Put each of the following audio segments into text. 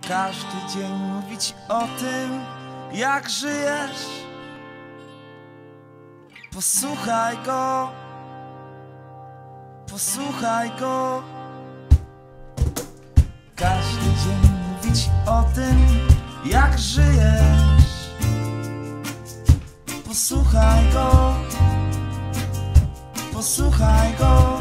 Każdy dzień mówić o tym, jak żyjesz. Posłuchaj go, posłuchaj go. Każdy dzień mówić o tym, jak żyjesz. Posłuchaj go, posłuchaj go,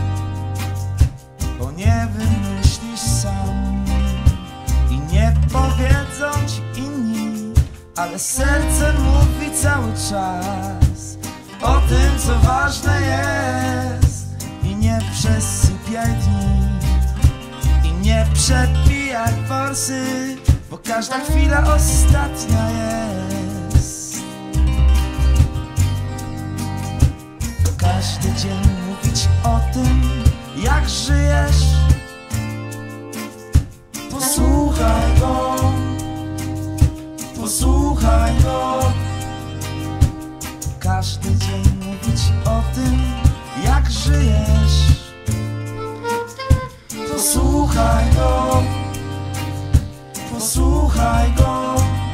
bo nie wymyślisz sam i nie powiedzą ci inni, ale serce mówi cały czas o tym, co ważne jest. I nie przesypiaj dni i nie przepijaj forsy, bo każda chwila ostatnia jest. Każdy dzień mówić o tym, jak żyjesz. Posłuchaj go, posłuchaj go. Każdy dzień mówić o tym, jak żyjesz. Posłuchaj go, posłuchaj go.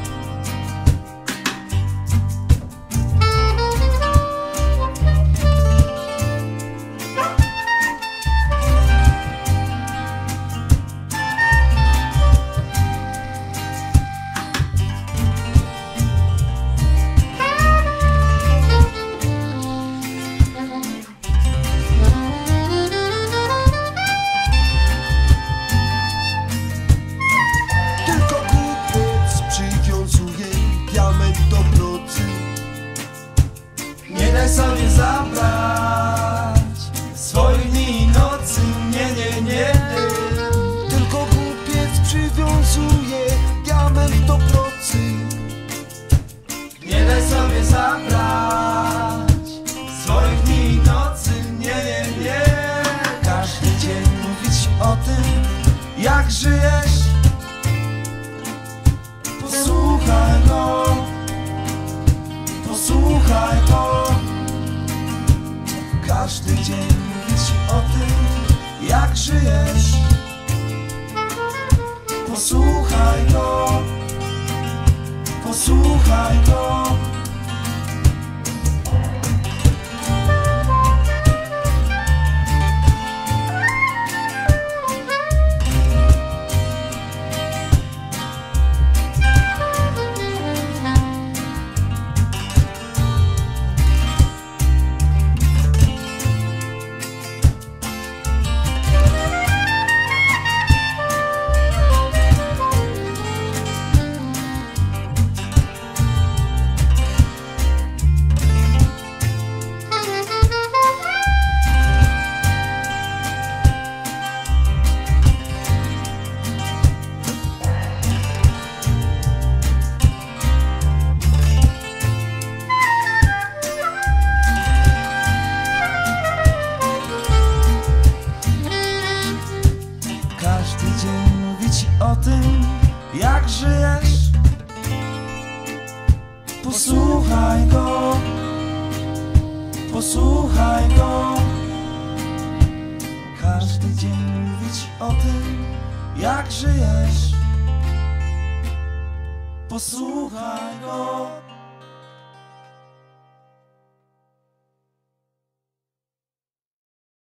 Nie daj sobie zabrać swoich dni i nocy, nie, nie, nie. Tylko głupiec przywiązuje diament do procy. Nie daj sobie zabrać swoich dni i nocy, nie, nie, nie. Każdy dzień mówić o tym, jak żyjesz. Posłuchaj go, posłuchaj go. Każdy dzień mówić o tym, jak żyjesz. Posłuchaj go, posłuchaj go. Każdy dzień mówić o tym, jak żyjesz. Posłuchaj go, posłuchaj go. Każdy dzień mówić o tym, jak żyjesz. Posłuchaj go.